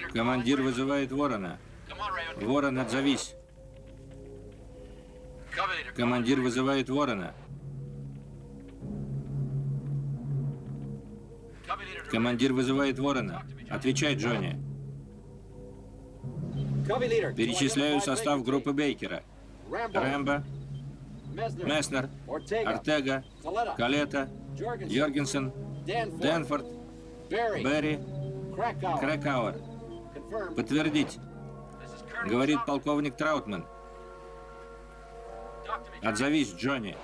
Командир вызывает Ворона. Ворон, отзовись. Командир вызывает Ворона. Командир вызывает Ворона. Отвечай, Джонни. Перечисляю состав группы Бейкера. Рэмбо, Месснер, Ортега, Калета, Йоргенсен, Дэнфорд, Берри, Кракауэр. Подтвердить. Говорит полковник Траутман. Отзовись, Джонни.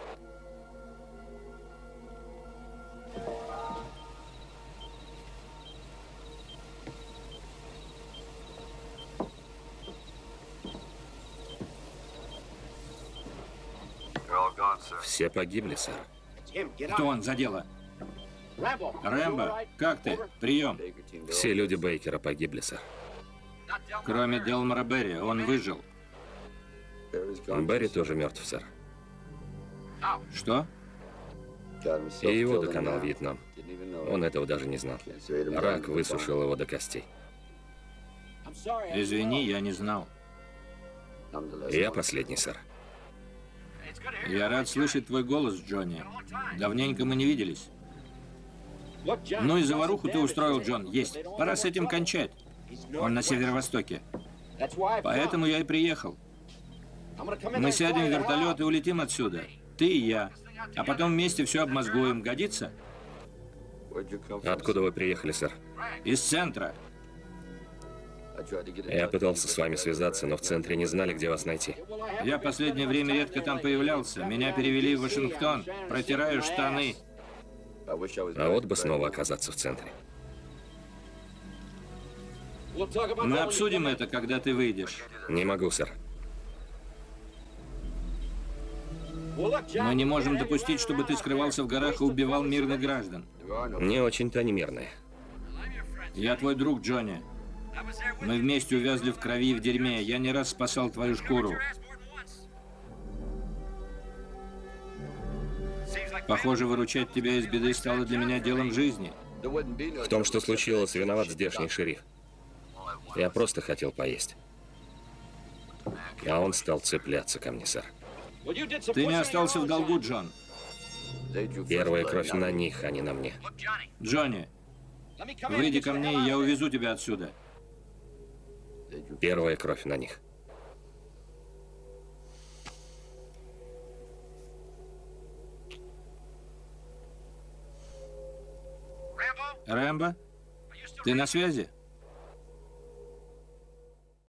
Все погибли, сэр. Кто он за дело? Рэмбо, как ты? Прием. Все люди Бейкера погибли, сэр. Кроме Делмора Берри, он выжил. Берри тоже мертв, сэр. Что? И его доконал Вьетнам. Он этого даже не знал. Рак высушил его до костей. Извини, я не знал. Я последний, сэр. Я рад слышать твой голос, Джонни. Давненько мы не виделись. Ну и заваруху ты устроил, Джон. Есть. Пора с этим кончать. Он на северо-востоке. Поэтому я и приехал. Мы сядем в вертолет и улетим отсюда. Ты и я. А потом вместе все обмозгуем. Годится? Откуда вы приехали, сэр? Из центра. Я пытался с вами связаться, но в центре не знали, где вас найти. Я последнее время редко там появлялся. Меня перевели в Вашингтон. Протираю штаны. А вот бы снова оказаться в центре. Мы обсудим это, когда ты выйдешь. Не могу, сэр. Мы не можем допустить, чтобы ты скрывался в горах и убивал мирных граждан. Не очень-то они мирные. Я твой друг, Джонни. Мы вместе увязли в крови и в дерьме. Я не раз спасал твою шкуру. Похоже, выручать тебя из беды стало для меня делом жизни. В том, что случилось, виноват здешний шериф. Я просто хотел поесть. А он стал цепляться ко мне, сэр. Ты не остался в долгу, Джон. Первая кровь на них, а не на мне. Джонни, выйди ко мне, и я увезу тебя отсюда. Первая кровь на них. Рэмбо, ты на связи?